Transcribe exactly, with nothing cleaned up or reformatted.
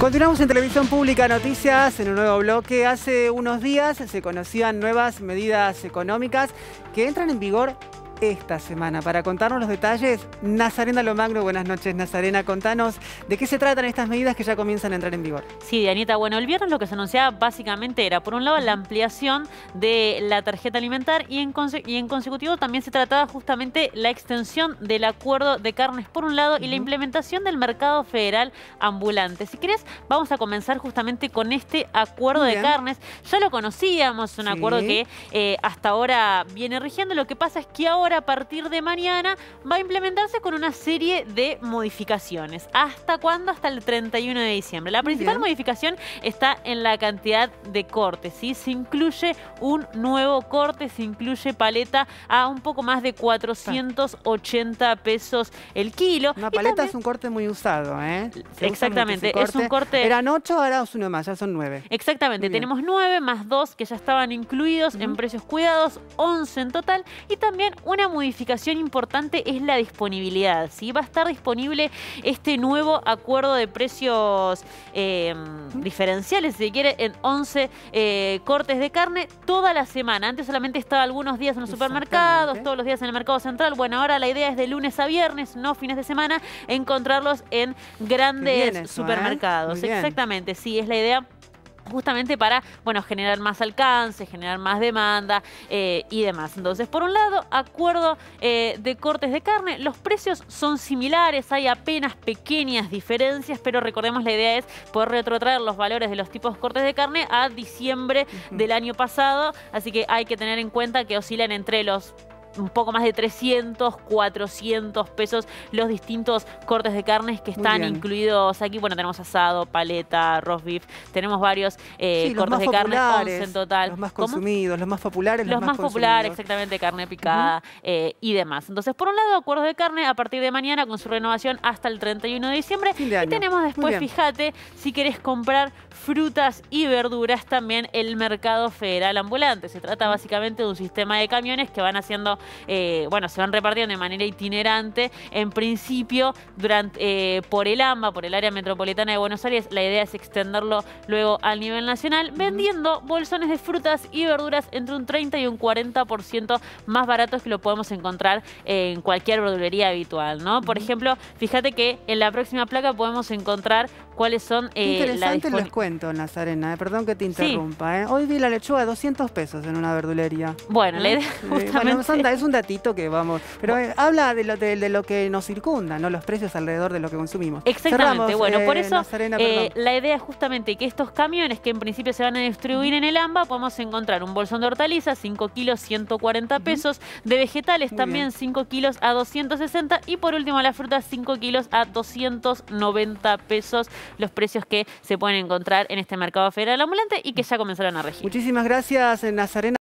Continuamos en Televisión Pública Noticias en un nuevo bloque. Hace unos días se conocían nuevas medidas económicas que entran en vigor esta semana. Para contarnos los detalles, Nazarena Lomagno. Buenas noches, Nazarena. Contanos de qué se tratan estas medidas que ya comienzan a entrar en vigor. Sí, Dianita. Bueno, el viernes lo que se anunciaba básicamente era, por un lado, la ampliación de la tarjeta alimentar y en, y en consecutivo también se trataba justamente la extensión del acuerdo de carnes, por un lado, y la implementación del mercado federal ambulante. Si querés, vamos a comenzar justamente con este acuerdo de carnes. Ya lo conocíamos, un sí. acuerdo que eh, hasta ahora viene rigiendo. Lo que pasa es que ahora, a partir de mañana, va a implementarse con una serie de modificaciones. ¿Hasta cuándo? Hasta el treinta y uno de diciembre. La principal modificación está en la cantidad de cortes, ¿sí? Se incluye un nuevo corte, se incluye paleta a un poco más de cuatrocientos ochenta pesos el kilo. Una paleta también es un corte muy usado, ¿eh? Se Exactamente, es un corte... Eran ocho, ahora es uno más, ya son nueve. Exactamente, tenemos nueve más dos que ya estaban incluidos uh-huh. en precios cuidados, once en total, y también una modificación importante es la disponibilidad, ¿sí? Va a estar disponible este nuevo acuerdo de precios eh, diferenciales, si se quiere, en once eh, cortes de carne toda la semana. Antes solamente estaba algunos días en los supermercados, todos los días en el mercado central. Bueno, ahora la idea es de lunes a viernes, no fines de semana, encontrarlos en grandes eso, supermercados. ¿eh? Exactamente, sí, es la idea. Justamente para, bueno, generar más alcance, generar más demanda eh, y demás. Entonces, por un lado, acuerdo eh, de cortes de carne. Los precios son similares, hay apenas pequeñas diferencias, pero recordemos, la idea es poder retrotraer los valores de los tipos de cortes de carne a diciembre uh-huh. del año pasado. Así que hay que tener en cuenta que oscilan entre los un poco más de trescientos, cuatrocientos pesos los distintos cortes de carnes que están incluidos aquí. Bueno, tenemos asado, paleta, roast beef, tenemos varios eh, sí, cortes de carne, once en total. Los más consumidos, ¿Cómo? los más populares. Los, los más, más populares, exactamente, carne picada uh-huh. eh, y demás. Entonces, por un lado, acuerdos de carne a partir de mañana con su renovación hasta el treinta y uno de diciembre. De y tenemos después, fíjate, si querés comprar frutas y verduras, también el mercado federal ambulante. Se trata básicamente de un sistema de camiones que van haciendo Eh, bueno, se van repartiendo de manera itinerante. En principio, durante, eh, por el AMBA, por el área metropolitana de Buenos Aires, la idea es extenderlo luego al nivel nacional, uh-huh. vendiendo bolsones de frutas y verduras entre un treinta y un cuarenta por ciento más baratos que lo podemos encontrar en cualquier verdulería habitual, ¿no? Por uh-huh. ejemplo, fíjate que en la próxima placa podemos encontrar cuáles son... Eh, Interesante el descuento, Nazarena, eh, perdón que te interrumpa. Sí. Eh. Hoy vi la lechuga a doscientos pesos en una verdulería. Bueno, ¿eh? la idea justamente... bueno, es un datito que vamos... Pero eh, habla de lo, de, de lo que nos circunda, ¿no? Los precios alrededor de lo que consumimos. Exactamente. Cerramos, bueno, eh, por eso Nazarena, eh, la idea es justamente que estos camiones que en principio se van a distribuir uh-huh. en el AMBA, podemos encontrar un bolsón de hortalizas, cinco kilos, ciento cuarenta pesos. Uh-huh. De vegetales Muy también, bien. cinco kilos a doscientos sesenta. Y por último, las frutas, cinco kilos a doscientos noventa pesos. Los precios que se pueden encontrar en este mercado federal ambulante y que ya comenzaron a regir. Muchísimas gracias, Nazarena.